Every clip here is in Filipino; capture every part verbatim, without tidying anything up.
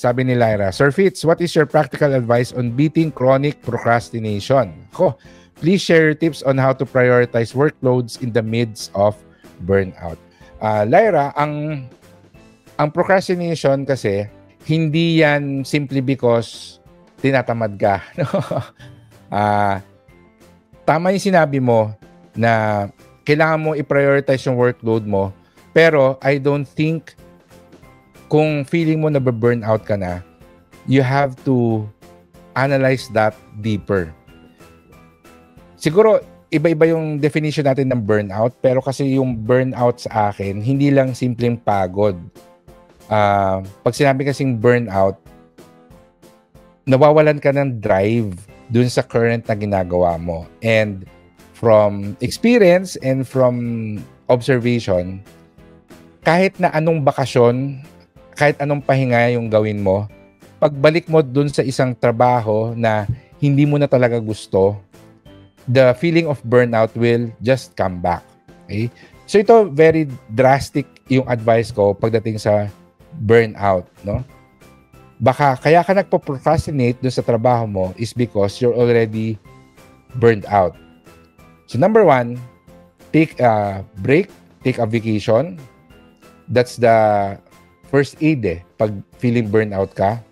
sabi ni Lyra, Sir Fitz, what is your practical advice on beating chronic procrastination? Ko, please share your tips on how to prioritize workloads in the midst of burnout. Uh, Lyra, ang ang procrastination kasi, hindi yan simply because tinatamad ka. uh, tama yung sinabi mo na kailangan mo i-prioritize yung workload mo, pero I don't think kung feeling mo na burn out ka na, you have to analyze that deeper. Siguro, iba-iba yung definition natin ng burnout, pero kasi yung burnout sa akin, hindi lang simpleng pagod. Uh, pag sinabi kasing burnout, nawawalan ka ng drive dun sa current na ginagawa mo. And from experience and from observation, kahit na anong bakasyon, kahit anong pahinga yung gawin mo, pagbalik mo dun sa isang trabaho na hindi mo na talaga gusto, the feeling of burnout will just come back. Okay? So ito, very drastic yung advice ko pagdating sa burnout. No? Baka kaya ka nagpo-procrastinate dun sa trabaho mo is because you're already burned out. So number one, take a break, take a vacation. That's the first aid eh, pag feeling burnout ka.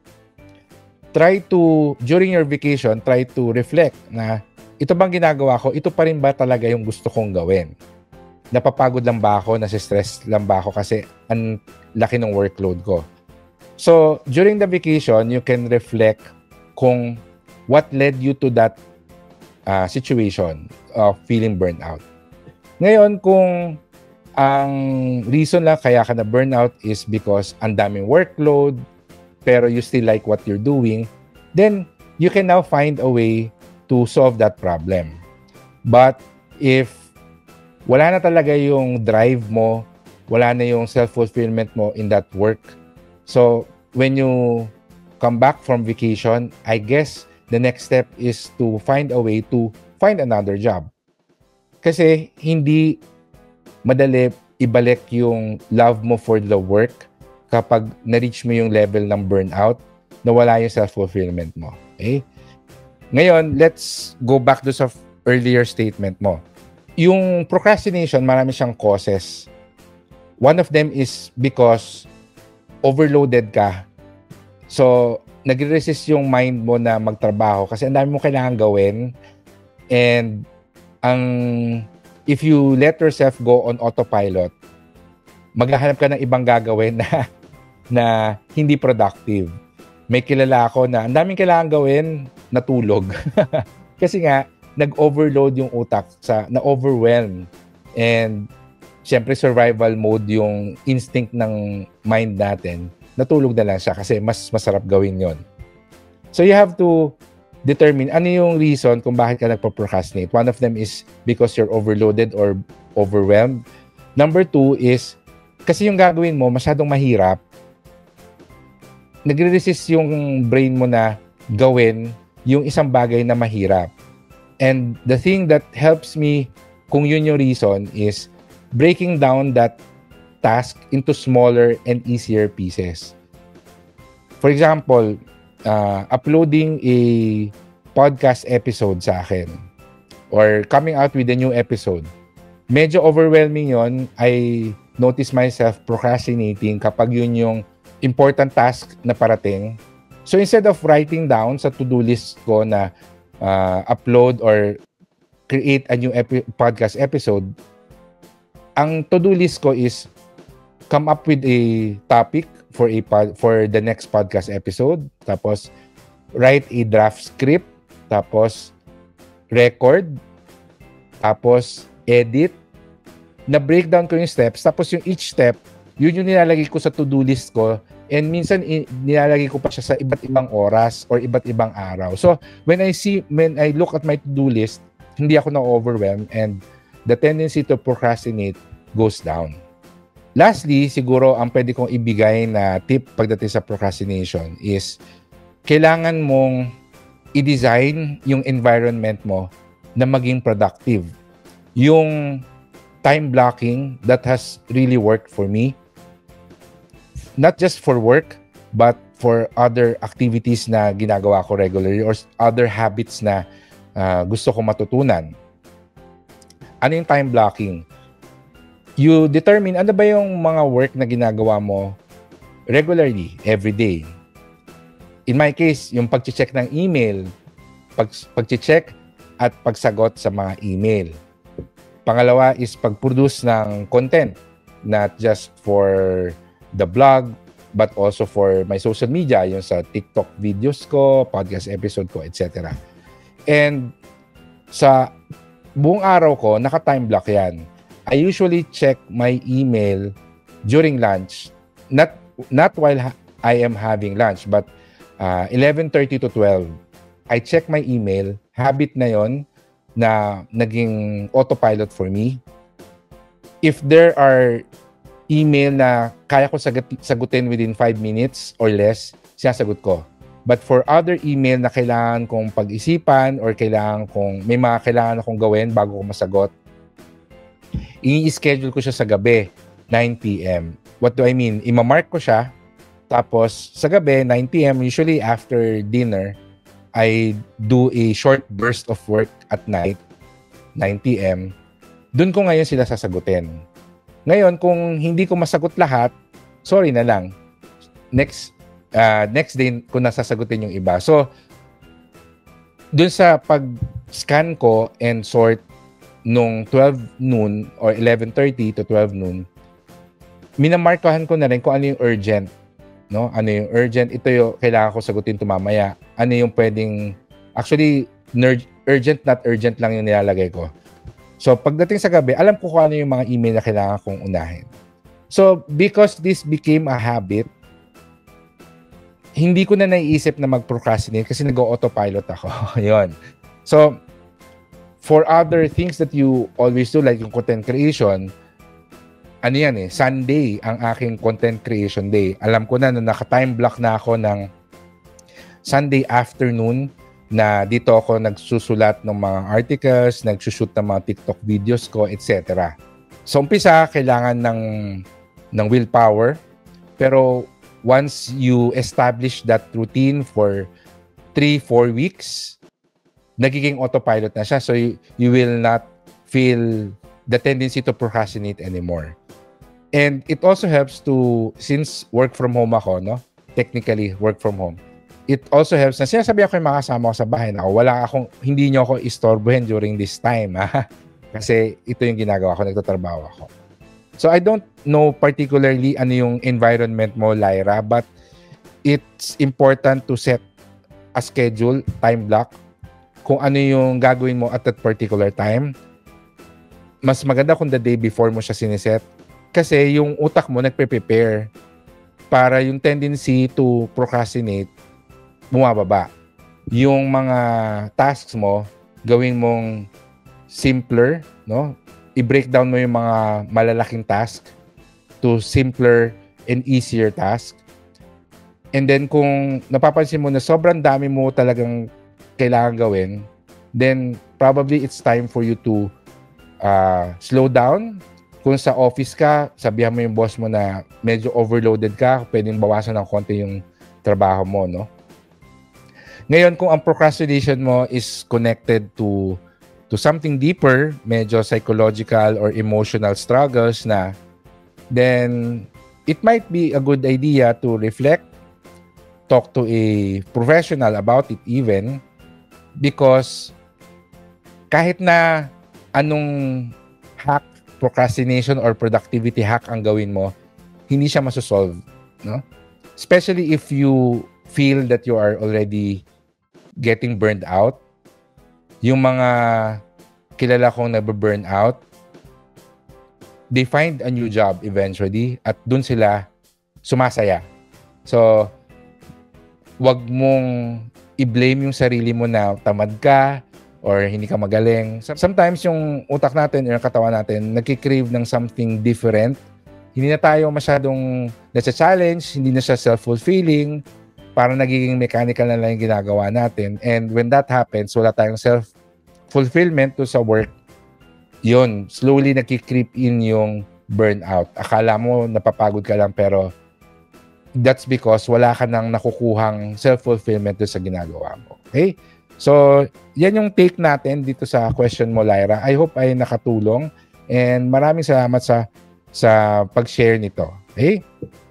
Try to, during your vacation, try to reflect na ito bang ginagawa ko, ito pa rin ba talaga yung gusto kong gawin? Napapagod lang ba ako, nasistress lang ba ako kasi ang laki ng workload ko? So, during the vacation, you can reflect kung what led you to that uh, situation of feeling burnout. Ngayon, kung ang reason lang kaya ka na burnout is because ang daming workload, pero you still like what you're doing, then you can now find a way to solve that problem. But if wala na talaga yung drive mo, wala na yung self-fulfillment mo in that work, so when you come back from vacation, I guess the next step is to find a way to find another job. Kasi hindi madali ibalik yung love mo for the work kapag na-reach mo yung level ng burnout, nawala yung self-fulfillment mo. Okay? Ngayon, let's go back to sa earlier statement mo. Yung procrastination, marami siyang causes. One of them is because overloaded ka. So, nagre-resist yung mind mo na magtrabaho kasi ang dami mo kailangan gawin. And ang if you let yourself go on autopilot, maghahanap ka ng ibang gagawin na, na hindi productive. May kilala ako na ang daming kailangan gawin, natulog. Kasi nga, nag-overload yung utak, sa na-overwhelm. And syempre, survival mode yung instinct ng mind natin. Natulog na lang siya kasi mas masarap gawin yon. So you have to determine ano yung reason kung bakit ka nagpo-procrastinate. One of them is because you're overloaded or overwhelmed. Number two is kasi yung gagawin mo masyadong mahirap. Nagre-resist yung brain mo na gawin yung isang bagay na mahirap. And the thing that helps me kung yun yung reason is breaking down that task into smaller and easier pieces. For example, uh, uploading a podcast episode sa akin or coming out with a new episode. Medyo overwhelming yon. I notice myself procrastinating kapag yun yung important task na parating. So instead of writing down sa to-do list ko na uh, upload or create a new epi- podcast episode, ang to-do list ko is come up with a topic for a pod, for the next podcast episode, tapos write a draft script, tapos record, tapos edit, na breakdown ko yung steps, tapos yung each step, yun yung nilalagay ko sa to-do list ko, and minsan i- nilalagay ko pa siya sa iba't ibang oras or iba't ibang araw. So when I see, when I look at my to-do list, hindi ako na-overwhelm and the tendency to procrastinate goes down. Lastly, siguro ang pwede kong ibigay na tip pagdating sa procrastination is kailangan mong i-design yung environment mo na maging productive. Yung time blocking, that has really worked for me. Not just for work, but for other activities na ginagawa ko regularly or other habits na uh, gusto ko matutunan. Ano yung time blocking? You determine ano ba yung mga work na ginagawa mo regularly, every day. In my case, yung pag-check ng email, pag, pag-check at pagsagot sa mga email. Pangalawa is pag-produce ng content, not just for the blog, but also for my social media, yung sa TikTok videos ko, podcast episode ko, et cetera. And sa buong araw ko, naka-time block yan. I usually check my email during lunch, not not while ha- I am having lunch, but uh, eleven thirty to twelve. I check my email. Habit na yon na naging autopilot for me. If there are email na kaya ko sagot- sagutin within five minutes or less, sinasagot ko. But for other email na kailangan kong pag-isipan or kailangan kong, may mga kailangan akong gawin bago ko masagot, i-schedule ko siya sa gabi, nine p.m. What do I mean? Ima-mark ko siya, tapos sa gabi, nine p.m., usually after dinner, I do a short burst of work at night, nine p.m. Doon ko ngayon sila sasagutin. Ngayon, kung hindi ko masagot lahat, sorry na lang. Next uh, next day ko nasasagutin yung iba. So, doon sa pag-scan ko and sort nung twelve noon or eleven thirty to twelve noon, minamarkahan ko na rin kung ano yung urgent. No? Ano yung urgent? Ito yung kailangan ko sagutin to mamaya. Ano yung pwedeng... Actually, ner- urgent, not urgent lang yung nilalagay ko. So, pagdating sa gabi, alam ko kung ano yung mga email na kailangan kong unahin. So, because this became a habit, hindi ko na naiisip na mag-procrastinate kasi nag-autopilot ako. Yun. So, for other things that you always do, like yung content creation, ano yan eh, Sunday ang aking content creation day. Alam ko na na naka-time block na ako ng Sunday afternoon na dito ako nagsusulat ng mga articles, nagsushoot ng mga TikTok videos ko, et cetera. So, umpisa, kailangan ng, ng willpower. Pero once you establish that routine for three, four weeks, nagiging autopilot na siya. So, you, you will not feel the tendency to procrastinate anymore. And it also helps to, since work from home ako, no? Technically, work from home. It also helps na sinasabi ako yung mga kasama ko sa bahay na wala akong, hindi nyo ako istorbohin during this time. Ha? Kasi ito yung ginagawa ko, nagtatrabaho ako. So, I don't know particularly ano yung environment mo, Lyra, but it's important to set a schedule, time block, kung ano yung gagawin mo at that particular time. Mas maganda kung the day before mo siya siniset. Kasi yung utak mo nagpe-prepare para yung tendency to procrastinate bumababa. Yung mga tasks mo, gawin mong simpler, no? I-break down mo yung mga malalaking task to simpler and easier task. And then kung napapansin mo na sobrang dami mo talagang kailangan gawin, then probably it's time for you to uh, slow down. Kung sa office ka, sabihan mo yung boss mo na medyo overloaded ka, pwedeng bawasan ng konti yung trabaho mo, no? Ngayon, kung ang procrastination mo is connected to to something deeper, medyo psychological or emotional struggles na, then it might be a good idea to reflect, talk to a professional about it even, because kahit na anong hack, procrastination or productivity hack ang gawin mo, hindi siya masosolve, no? Especially if you feel that you are already getting burned out. Yung mga kilala kong nabe-burn out, they find a new job eventually at dun sila sumasaya. So, wag mong i-blame yung sarili mo na tamad ka or hindi ka magaling. Sometimes yung utak natin or yung katawan natin nagki-crave ng something different. Hindi na tayo masyadong nasa-challenge, hindi na siya self-fulfilling, parang nagiging mechanical na lang yung ginagawa natin. And when that happens, wala tayong self-fulfillment to sa work, yun, slowly nagki-creep in yung burnout. Akala mo napapagod ka lang pero that's because wala ka nang nakukuhang self-fulfillment doon sa ginagawa mo. Okay? So, yan yung take natin dito sa question mo, Lyra. I hope ay nakatulong and maraming salamat sa sa pag-share nito. Okay?